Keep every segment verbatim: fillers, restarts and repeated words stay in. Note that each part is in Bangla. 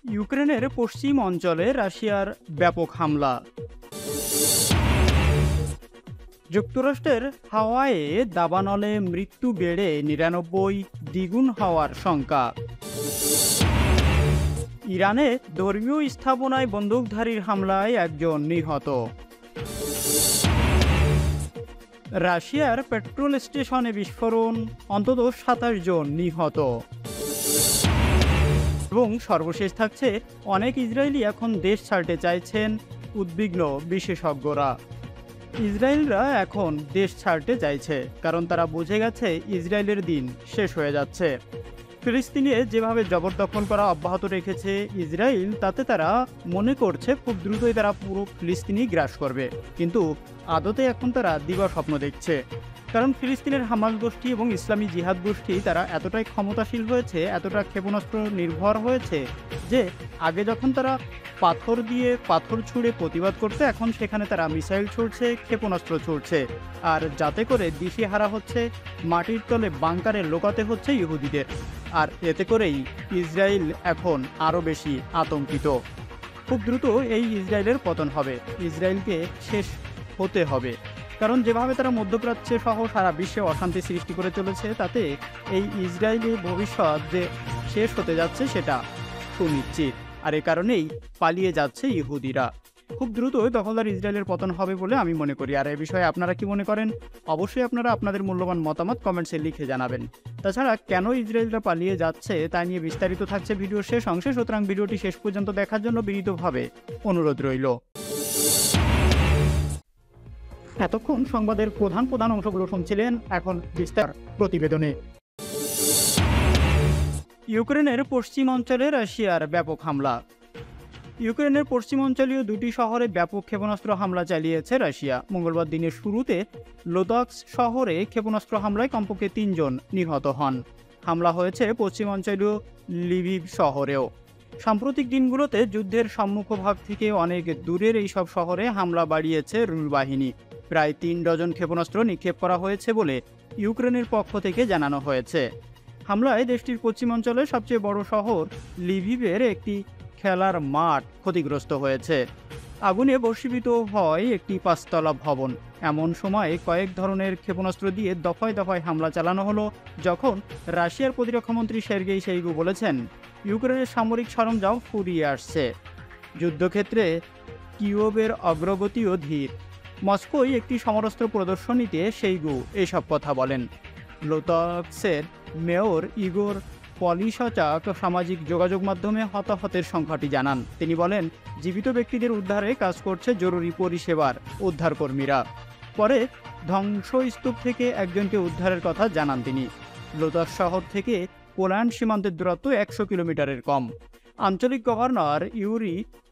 ইউক্রেনের পশ্চিম অঞ্চলে রাশিয়ার ব্যাপক হামলা। যুক্তরাষ্ট্রের হাওয়াইয়ে দাবানলে মৃত্যু বেড়ে নিরানব্বই, দ্বিগুণ হওয়ার শঙ্কা। ইরানে ধর্মীয় স্থাপনায় বন্দুকধারীর হামলায় একজন নিহত। রাশিয়ার পেট্রোল স্টেশনে বিস্ফোরণ, অন্তত সাতাশ জন নিহত। এবং সর্বশেষ থাকছে, অনেক ইসরায়েলি এখন দেশ ছাড়তে চাইছেন, উদ্বিগ্ন বিশেষজ্ঞরা। ইসরায়েলরা এখন দেশ ছাড়তে চাইছে কারণ তারা বুঝে গেছে ইসরায়েলের দিন শেষ হয়ে যাচ্ছে। ফিলিস্তিনে যেভাবে জবরদখল করা অব্যাহত রেখেছে ইসরায়েল, তাতে তারা মনে করছে খুব দ্রুতই তারা পুরো ফিলিস্তিনই গ্রাস করবে, কিন্তু আদতে এখন তারা দিবা স্বপ্ন দেখছে। কারণ ফিলিস্তিনের হামাস গোষ্ঠী এবং ইসলামী জিহাদ গোষ্ঠী তারা এতটাই ক্ষমতাশীল হয়েছে, এতটা ক্ষেপণাস্ত্র নির্ভর হয়েছে যে আগে যখন তারা পাথর দিয়ে পাথর ছুঁড়ে প্রতিবাদ করতে, এখন সেখানে তারা মিসাইল ছুড়ছে, ক্ষেপণাস্ত্র ছুড়ছে, আর যাতে করে দিশেহারা হচ্ছে, মাটির তলে বাংকারে লোকাতে হচ্ছে ইহুদিদের। আর এতে করেই ইসরায়েল এখন আরও বেশি আতঙ্কিত। খুব দ্রুত এই ইসরায়েলের পতন হবে, ইসরায়েলকে শেষ হতে হবে। কারণ যেভাবে তারা মধ্যপ্রাচ্যে সহ সারা বিশ্বে অশান্তি সৃষ্টি করে চলেছে, তাতে এই ইসরায়েলের ভবিষ্যৎ যে শেষ হতে যাচ্ছে সেটা সুনিশ্চিত। আর এ কারণেই পালিয়ে যাচ্ছে ইহুদিরা। খুব দ্রুতই দখলদার ইসরায়েলের পতন হবে বলে আমি মনে করি। আর এই বিষয়ে আপনারা কি মনে করেন? অবশ্যই আপনারা আপনাদের মূল্যবান মতামত কমেন্টসে লিখে জানাবেন। তাছাড়া কেন ইসরায়েলরা পালিয়ে যাচ্ছে তা নিয়ে বিস্তারিত থাকছে ভিডিওর শেষ অংশে, সুতরাং ভিডিওটি শেষ পর্যন্ত দেখার জন্য বিনীতভাবে অনুরোধ রইল। এতক্ষণ সংবাদের প্রধান প্রধান অংশগুলো শুনছিলেন, এখন বিস্তার প্রতিবেদনে। ইউক্রেনের পশ্চিম অঞ্চলে রাশিয়ার ব্যাপক হামলা। ইউক্রেনের পশ্চিমাঞ্চলীয় দুটি শহরে ব্যাপক ক্ষেপণাস্ত্র হামলা চালিয়েছে রাশিয়া। মঙ্গলবার দিনের শুরুতে লোদাক্স শহরে ক্ষেপণাস্ত্র হামলায় কমপক্ষে তিনজন নিহত হন। হামলা হয়েছে পশ্চিমাঞ্চলীয় লিভিভ শহরেও। সাম্প্রতিক দিনগুলোতে যুদ্ধের সম্মুখভাগ থেকে অনেক দূরের এইসব শহরে হামলা বাড়িয়েছে রুশ বাহিনী। প্রায় তিন ডজন ক্ষেপণাস্ত্র নিক্ষেপ করা হয়েছে বলে ইউক্রেনের পক্ষ থেকে জানানো হয়েছে। হামলায় দেশটির পশ্চিমাঞ্চলের সবচেয়ে বড় শহর লিভিভের একটি খেলার মাঠ ক্ষতিগ্রস্ত হয়েছে। আগুনে ভস্মীভূত হয় একটি পাঁচতলা ভবন। এমন সময় কয়েক ধরনের ক্ষেপণাস্ত্র দিয়ে দফায় দফায় হামলা চালানো হলো, যখন রাশিয়ার প্রতিরক্ষামন্ত্রী সের্গেই শোইগু বলেছেন ইউক্রেনের সামরিক সরঞ্জাম ফুরিয়ে আসছে। যুদ্ধক্ষেত্রে কিয়েভের অগ্রগতিও ধীর। মস্কোয় একটি সমরাস্ত্র প্রদর্শনীতে শোইগু এসব কথা বলেন। লোতাক্সের মেয়র ইগোর পলিশচাক সামাজিক যোগাযোগ মাধ্যমে হতাহতের সংখ্যাটি জানান। তিনি বলেন, জীবিত ব্যক্তিদের উদ্ধারে কাজ করছে জরুরি পরিষেবার উদ্ধারকর্মীরা। পরে ধ্বংসস্তূপ থেকে একজনকে উদ্ধারের কথা জানান তিনি। লোতাস শহর থেকে পোল্যান্ড সীমান্তের দূরত্ব একশো কিলোমিটারের কম। আঞ্চলিক গভর্নর ইউরি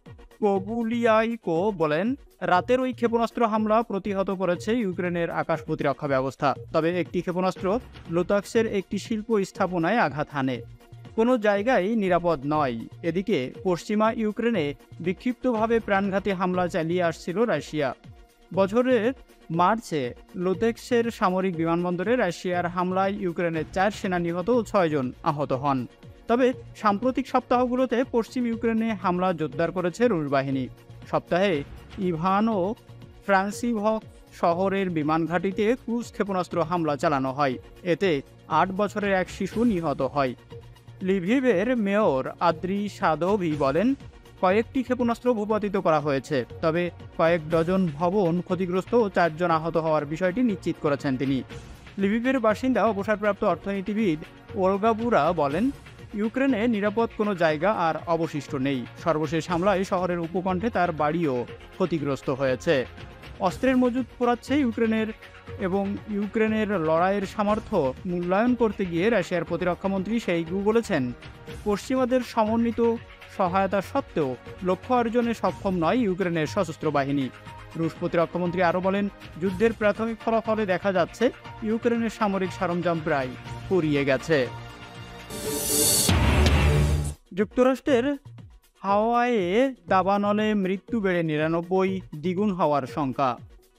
কোবুলিয়াইকো বলেন, রাতের ওই ক্ষেপণাস্ত্র হামলা প্রতিহত করেছে ইউক্রেনের আকাশ প্রতিরক্ষা ব্যবস্থা। তবে একটি ক্ষেপণাস্ত্র লোতাক্সের একটি শিল্প স্থাপনায় আঘাত হানে। কোনো জায়গায় নিরাপদ নয়। এদিকে পশ্চিমা ইউক্রেনে বিক্ষিপ্তভাবে প্রাণঘাতী হামলা চালিয়ে আসছিল রাশিয়া। বছরের মার্চে লোতেক্সের সামরিক বিমানবন্দরে রাশিয়ার হামলায় ইউক্রেনের চার সেনা নিহত ও ছয়জন আহত হন। তবে সাম্প্রতিক সপ্তাহগুলোতে পশ্চিম ইউক্রেনে হামলা জোরদার করেছে রুশ বাহিনী। সপ্তাহে ইভান ও ফ্রান্সিভক শহরের বিমান ঘাঁটিতে ক্রুজ ক্ষেপণাস্ত্র হামলা চালানো হয়। এতে আট বছরের এক শিশু নিহত হয়। লিভিভের মেয়র আদ্রি সাদোভি বলেন, কয়েকটি ক্ষেপণাস্ত্র ভূপাতিত করা হয়েছে, তবে কয়েক ডজন ভবন ক্ষতিগ্রস্ত ও চারজন আহত হওয়ার বিষয়টি নিশ্চিত করেছেন তিনি। লিভিভের বাসিন্দা অবসরপ্রাপ্ত অর্থনীতিবিদ ওলগা বুরা বলেন, ইউক্রেনে নিরাপদ কোনো জায়গা আর অবশিষ্ট নেই। সর্বশেষ হামলায় শহরের উপকণ্ঠে তার বাড়িও ক্ষতিগ্রস্ত হয়েছে। অস্ত্রের মজুদ পোড়াচ্ছে ইউক্রেনের এবং ইউক্রেনের লড়াইয়ের সামর্থ্য মূল্যায়ন করতে গিয়ে রাশিয়ার প্রতিরক্ষামন্ত্রী শোইগু বলেছেন, পশ্চিমাদের সমন্বিত সহায়তা সত্ত্বেও লক্ষ্য অর্জনে সক্ষম নয় ইউক্রেনের সশস্ত্র বাহিনী। রুশ প্রতিরক্ষামন্ত্রী আরও বলেন, যুদ্ধের প্রাথমিক ফলাফলে দেখা যাচ্ছে ইউক্রেনের সামরিক সরঞ্জাম প্রায় ফুরিয়ে গেছে। যুক্তরাষ্ট্রের হাওয়াইয়ে দাবানলে মৃত্যু বেড়ে নিরানব্বই, দ্বিগুণ হওয়ার শঙ্কা।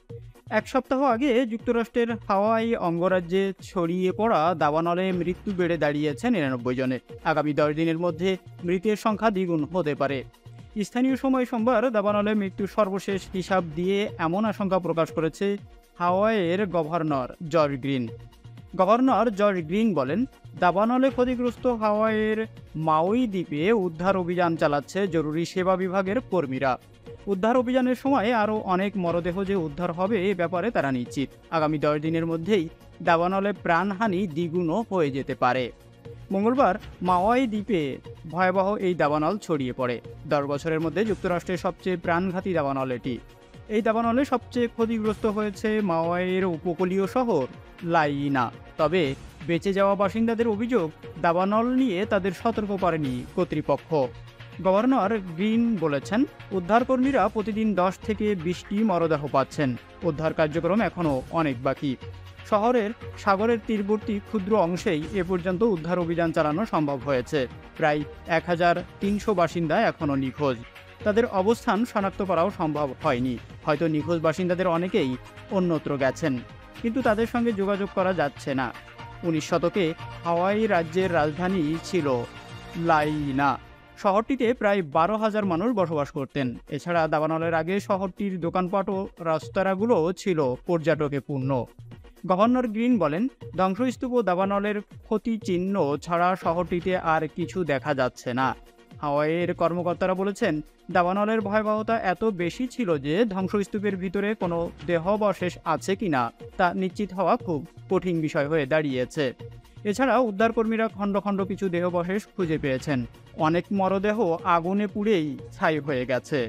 এক সপ্তাহ আগে যুক্তরাষ্ট্রের হাওয়াই অঙ্গরাজ্যে ছড়িয়ে পড়া দাবানলে মৃত্যু বেড়ে দাঁড়িয়েছে নিরানব্বই জনে। আগামী দশ দিনের মধ্যে মৃতের সংখ্যা দ্বিগুণ হতে পারে। স্থানীয় সময় সোমবার দাবানলে মৃত্যুর সর্বশেষ হিসাব দিয়ে এমন আশঙ্কা প্রকাশ করেছে হাওয়াইয়ের governor George Green. Governor George Green বলেন, দাবানলে ক্ষতিগ্রস্ত হাওয়াইয়ের মাউই দ্বীপে উদ্ধার অভিযান চালাচ্ছে জরুরি সেবা বিভাগের কর্মীরা। উদ্ধার অভিযানের সময় আরও অনেক মরদেহ যে উদ্ধার হবে এ ব্যাপারে তারা নিশ্চিত। আগামী দশ দিনের মধ্যেই দাবানলে প্রাণহানি দ্বিগুণও হয়ে যেতে পারে। মঙ্গলবার মাওয়াই দ্বীপে ভয়াবহ এই দাবানল ছড়িয়ে পড়ে। দশ বছরের মধ্যে যুক্তরাষ্ট্রের সবচেয়ে প্রাণঘাতী দাবানল এটি। এই দাবানলে সবচেয়ে ক্ষতিগ্রস্ত হয়েছে মাওয়াইয়ের উপকূলীয় শহর লাইনা। তবে বেঁচে যাওয়া বাসিন্দাদের অভিযোগ, দাবানল নিয়ে তাদের সতর্ক করেনি কর্তৃপক্ষ। গভর্নর গ্রিন বলেছেন, উদ্ধারকর্মীরা প্রতিদিন দশ থেকে বিশটি মরদেহ পাচ্ছেন। উদ্ধার কার্যক্রম এখনও অনেক বাকি। শহরের সাগরের তীরবর্তী ক্ষুদ্র অংশেই এ পর্যন্ত উদ্ধার অভিযান চালানো সম্ভব হয়েছে। প্রায় এক হাজার তিনশো বাসিন্দা এখনও নিখোঁজ। তাদের অবস্থান শনাক্ত করাও সম্ভব হয়নি। হয়তো নিখোঁজ বাসিন্দাদের অনেকেই অন্যত্র গেছেন, কিন্তু তাদের সঙ্গে যোগাযোগ করা যাচ্ছে না। উনিশ শতকে হাওয়াই রাজ্যের রাজধানী ছিল লাইনা। শহরটিতে প্রায় বারো হাজার মানুষ বসবাস করতেন। এছাড়া দাবানলের আগে শহরটির দোকানপাট ও রেস্তোরাঁগুলো ছিল পর্যটকে পূর্ণ। গভর্নর গ্রিন বলেন, ধ্বংসস্তূপ ও দাবানলের ক্ষতি চিহ্ন ছাড়া শহরটিতে আর কিছু দেখা যাচ্ছে না। হাওয়াইয়ের কর্মকর্তারা বলেছেন, দাবানলের ভয়াবহতা এত বেশি ছিল যে ধ্বংসস্তূপের ভিতরে কোনো দেহাবশেষ আছে কিনা তা নিশ্চিত হওয়া খুব কঠিন বিষয় হয়ে দাঁড়িয়েছে। এছাড়াও উদ্ধারকর্মীরা খণ্ড খণ্ড কিছু দেহাবশেষ খুঁজে পেয়েছেন। অনেক মরদেহ আগুনে পুড়েই ছাই হয়ে গেছে।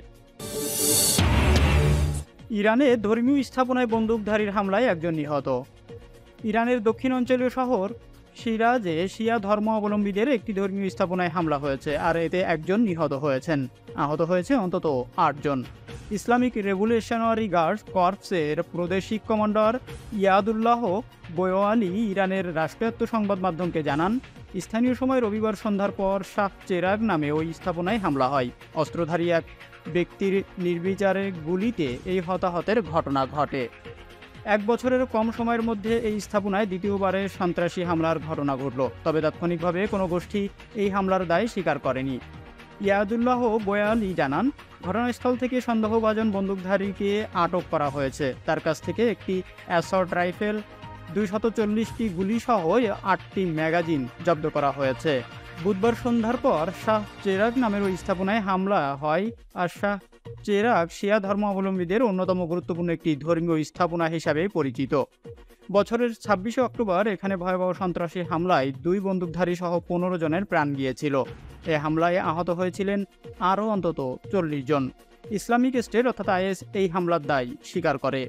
ইরানে ধর্মীয় স্থাপনায় বন্দুকধারীর হামলায় একজন নিহত। ইরানের দক্ষিণ অঞ্চলীয় শহর সিরাজে শিয়া ধর্মাবলম্বীদের একটি ধর্মীয় স্থাপনায় হামলা হয়েছে, আর এতে একজন নিহত হয়েছেন। আহত হয়েছে অন্তত আটজন। ইসলামিক রেভলিউশনারি গার্ডস কর্পসের প্রাদেশিক কমান্ডার ইয়াদুল্লাহ বোয়ালি ইরানের রাষ্ট্রায়ত্ত সংবাদ মাধ্যমকে জানান, স্থানীয় সময় রবিবার সন্ধ্যার পর শাহ চেরাগ নামে ওই স্থাপনায় হামলা হয়। অস্ত্রধারী এক ব্যক্তির নির্বিচারে গুলিতে এই হতাহতের ঘটনা ঘটে। এক বছরের কম সময়ের মধ্যে এই স্থাপনায় দ্বিতীয়বারে সন্ত্রাসী হামলার ঘটনা ঘটল। তবে তাৎক্ষণিকভাবে কোনো গোষ্ঠী এই হামলার দায় স্বীকার করেনি। ইয়াদুল্লাহ বোয়ালি জানান, ঘটনাস্থল থেকে সন্দেহভাজন বন্দুকধারীকে আটক করা হয়েছে। তার কাছ থেকে একটি অ্যাসল্ট রাইফেল, দুইশত চল্লিশটি গুলিসহ আটটি ম্যাগাজিন জব্দ করা হয়েছে। বুধবার সন্ধ্যার পর শাহ চেরাগ নামের ওই স্থাপনায় হামলা হয়। আর শাহ চেরাগ শিয়া ধর্মাবলম্বীদের অন্যতম গুরুত্বপূর্ণ একটি ধর্মীয় স্থাপনা হিসাবে পরিচিত। বছরের ছাব্বিশে অক্টোবর এখানে ভয়াবহ সন্ত্রাসী হামলায় দুই বন্দুকধারী সহ পনেরো জনের প্রাণ গিয়েছিল। এ হামলায় আহত হয়েছিলেন আরও অন্তত চল্লিশ জন। ইসলামিক স্টেট অর্থাৎ আইএস এই হামলার দায় স্বীকার করে।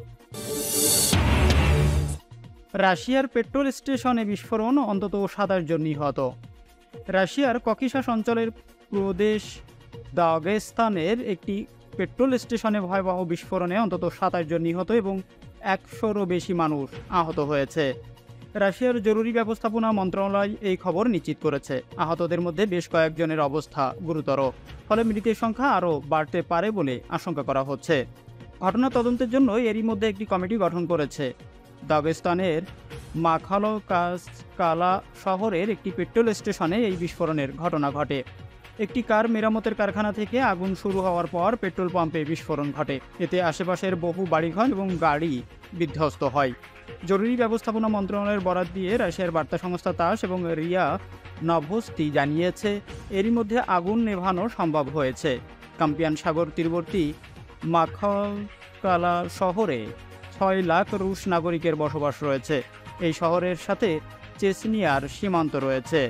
রাশিয়ার পেট্রোল স্টেশনে বিস্ফোরণ, অন্তত সাতাশ জন নিহত। রাশিয়ার ককেশাস অঞ্চলের প্রদেশ দাগেস্তানের একটি পেট্রোল স্টেশনে ভয়াবহ বিস্ফোরণে অন্তত সাতাশ জন নিহত এবং একশোরও বেশি মানুষ আহত হয়েছে। রাশিয়ার জরুরি ব্যবস্থাপনা মন্ত্রণালয় এই খবর নিশ্চিত করেছে। আহতদের মধ্যে বেশ কয়েকজনের অবস্থা গুরুতর, ফলে মৃতের সংখ্যা আরও বাড়তে পারে বলে আশঙ্কা করা হচ্ছে। ঘটনা তদন্তের জন্য এরই মধ্যে একটি কমিটি গঠন করেছে। দাগেস্তানের মাখালকাসকালা শহরের একটি পেট্রোল স্টেশনে এই বিস্ফোরণের ঘটনা ঘটে। একটি কার মেরামতের কারখানা থেকে আগুন শুরু হওয়ার পর পেট্রোল পাম্পে বিস্ফোরণ ঘটে। এতে আশেপাশের বহু বাড়িঘর এবং গাড়ি বিধ্বস্ত হয়। জরুরি ব্যবস্থাপনা মন্ত্রণালয়ের বরাত দিয়ে রাশিয়ার বার্তা সংস্থা তাস এবং রিয়া নভোস্তি জানিয়েছে, এরই মধ্যে আগুন নেভানো সম্ভব হয়েছে। কাস্পিয়ান সাগর তীরবর্তী মাখালকালা শহরে ছয় লাখ রুশ নাগরিকের বসবাস রয়েছে। এই শহরের সাথে চেচনিয়ার সীমান্ত রয়েছে।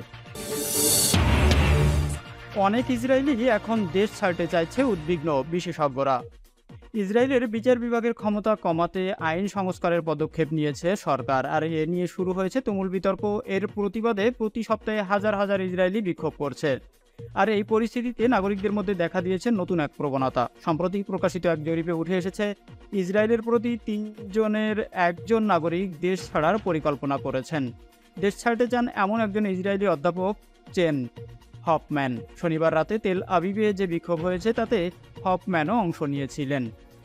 অনেক ইসরায়েলি এখন দেশ ছাড়তে চাইছে উদ্বিগ্ন বিশেষজ্ঞরা। ইসরায়েলের বিচার বিভাগের ক্ষমতা কমাতে আইন সংস্কারের পদক্ষেপ নিয়েছে সরকার, আর এ নিয়ে শুরু হয়েছে তুমুল বিতর্ক। এর প্রতিবাদে প্রতি সপ্তাহে হাজার হাজার ইসরায়েলি বিক্ষোভ করছে। আর এই পরিস্থিতিতে নাগরিকদের মধ্যে দেখা দিয়েছে নতুন এক প্রবণতা। সম্প্রতি প্রকাশিত এক জরিপে উঠে এসেছে, ইসরায়েলের প্রতি তিনজনের একজন নাগরিক দেশ ছাড়ার পরিকল্পনা করেছেন। দেশ ছাড়তে চান এমন একজন ইসরায়েলি অধ্যাপক চেন হফম্যান। শনিবার রাতে তেল আবিবে যে বিক্ষোভ হয়েছে তাতে হফম্যানও অংশ নিয়েছিলেন।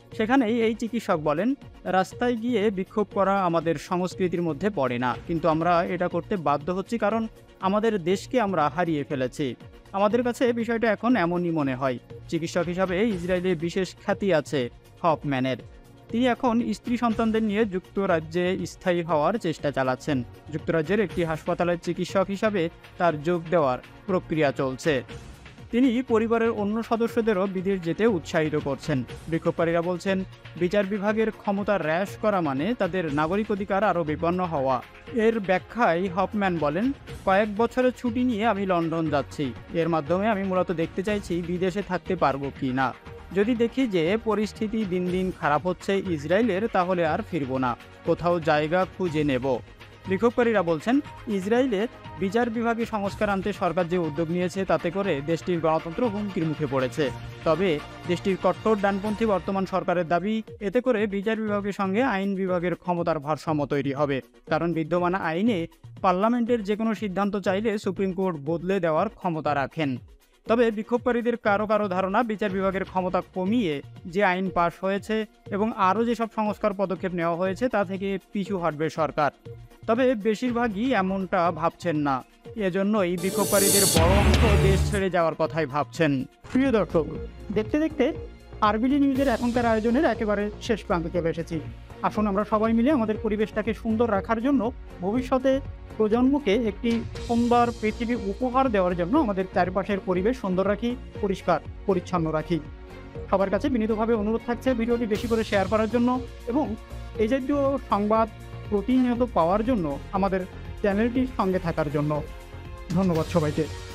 সেখানেই এই চিকিৎসক বলেন, রাস্তায় গিয়ে বিক্ষোভ করা আমাদের সংস্কৃতির মধ্যে পড়ে না, কিন্তু আমরা এটা করতে বাধ্য হচ্ছি কারণ আমাদের দেশকে আমরা হারিয়ে ফেলেছি। আমাদের কাছে বিষয়টা এখন এমনই মনে হয়। চিকিৎসক হিসাবে ইসরায়েলে বিশেষ খ্যাতি আছে হফম্যানের। তিনি এখন স্ত্রী সন্তানদের নিয়ে যুক্তরাজ্যে স্থায়ী হওয়ার চেষ্টা চালাচ্ছেন। যুক্তরাজ্যের একটি হাসপাতালের চিকিৎসক হিসাবে তার যোগ দেওয়ার প্রক্রিয়া চলছে। তিনি পরিবারের অন্য সদস্যদেরও বিদেশ যেতে উৎসাহিত করছেন। বিক্ষোভকারীরা বলছেন, বিচার বিভাগের ক্ষমতা হ্রাস করা মানে তাদের নাগরিক অধিকার আরও বিপন্ন হওয়া। এর ব্যাখ্যায় হফম্যান বলেন, কয়েক বছরের ছুটি নিয়ে আমি লন্ডন যাচ্ছি। এর মাধ্যমে আমি মূলত দেখতে চাইছি বিদেশে থাকতে পারবো কি না। যদি দেখি যে পরিস্থিতি দিন দিন খারাপ হচ্ছে ইসরায়েলের, তাহলে আর ফিরব না, কোথাও জায়গা খুঁজে নেব। বিক্ষোভকারীরা বলছেন, ইসরায়েলে বিচার বিভাগে সংস্কার আনতে সরকার যে উদ্যোগ নিয়েছে তাতে করে দেশটির গণতন্ত্র হুমকির মুখে পড়েছে। তবে দেশটির কট্টর ডানপন্থী বর্তমান সরকারের দাবি, এতে করে বিচার বিভাগের সঙ্গে আইন বিভাগের ক্ষমতার ভারসাম্য তৈরি হবে। কারণ বিদ্যমান আইনে পার্লামেন্টের যে কোনো সিদ্ধান্ত চাইলে সুপ্রিম কোর্ট বদলে দেওয়ার ক্ষমতা রাখেন। তবে বিক্ষোভকারীদের কারো কারো ধারণা, বিচার বিভাগের ক্ষমতা কমিয়ে যে আইন পাশ হয়েছে এবং আরও যেসব সংস্কার পদক্ষেপ নেওয়া হয়েছে তা থেকে পিছু হটবে সরকার। তবে বেশিরভাগই এমনটা ভাবছেন না। এজন্যই বিক্ষোভকারীদের বড় অংশ দেশ ছেড়ে যাওয়ার কথাই ভাবছেন। প্রিয় দর্শক, দেখতে দেখতে আরবিডি নিউজের এখনকার আয়োজনের একেবারে শেষ প্রান্তে চলে এসেছি। আসুন আমরা সবাই মিলে আমাদের পরিবেশটাকে সুন্দর রাখার জন্য, ভবিষ্যতে প্রজন্মকে একটি সুন্দর পৃথিবী উপহার দেওয়ার জন্য আমাদের চারপাশের পরিবেশ সুন্দর রাখি, পরিষ্কার পরিচ্ছন্ন রাখি। সবার কাছে বিনীতভাবে অনুরোধ থাকছে ভিডিওটি বেশি করে শেয়ার করার জন্য এবং এই জাতীয় সংবাদ প্রতিনিয়ত পাওয়ার জন্য আমাদের চ্যানেলটির সঙ্গে থাকার জন্য। ধন্যবাদ সবাইকে।